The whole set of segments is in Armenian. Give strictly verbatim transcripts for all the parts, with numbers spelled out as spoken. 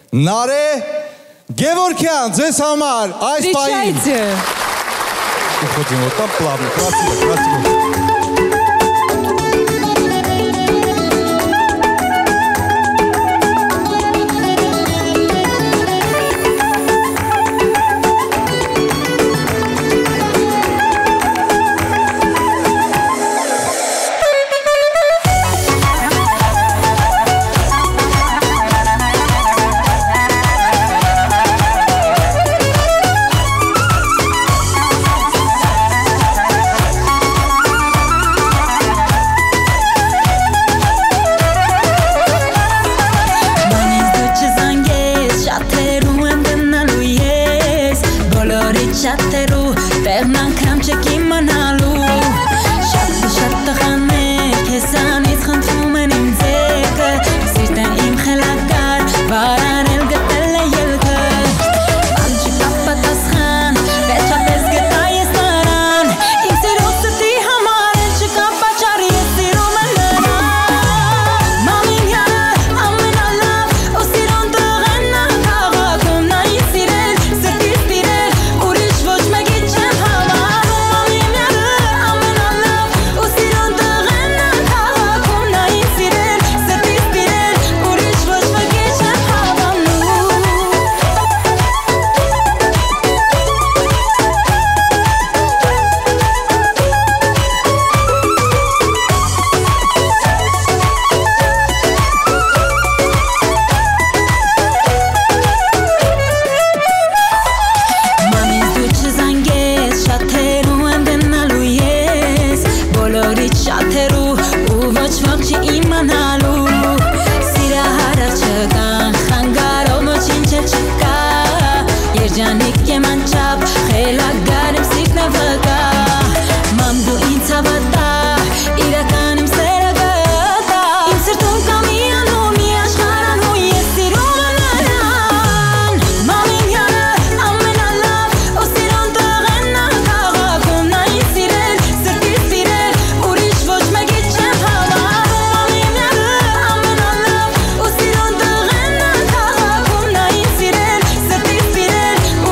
Նարե Գևորգյան, ձեզ համար այս պահին։ Уходим вот там плавно, красиво, красиво. Շատերու տեղնան կամ չեք իմանալու Շատ շատ տղաներ քեզանից խնդրում են իմ ձեռքը Սիրտն իմ խելագար վարանել գտել է ելքը Բան չկա պատասխան վերջապես գտա ես նրան Իմ սիրո սրտի համար էլ չկա պատճառ ես սիրում եմ նրան Մամինյանը ամենալավ ու սիրուն տղեն նա քաղաքում նա ինձ սիրել սրտից սիրել Երջանիկ եմ անչապ, խելագար եմ սիրտն է վկա Մամ դու ինձ հավատա, իրական իմ սերը գտա Իմ սրտում կա մի անուն, մի աշխարհան ու ես սիրում եմ նրան Մամինյանը ամենալավ ու սիրուն տղեն նա քաղաքում նա ինձ սիրել, սրտից սիրել, ուրիշ ոչ մեկի չեմ հավանում Մամինյանը ամենալավ ու սիրուն տղեն նա քաղաքում նա ինձ սիրել, սրտից սիրել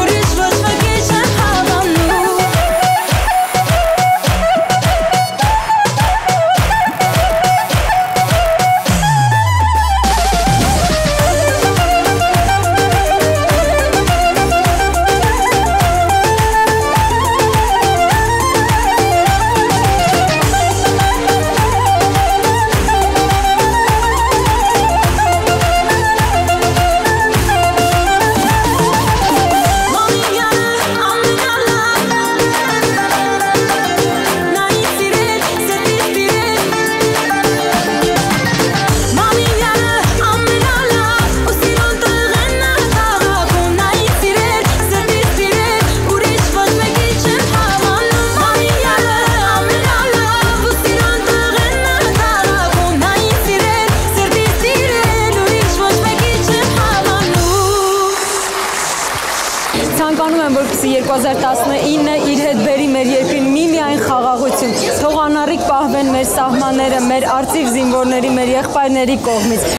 Ցանկանում եմ, որպեսզի երկու հազար տասնինը իր հետ բերի մեր երկրին միմիայն խաղաղություն, թող անառիկ պահվեն մեր սահմանները, մեր արծիվ զինվորների, մեր եղբայրների կողմից։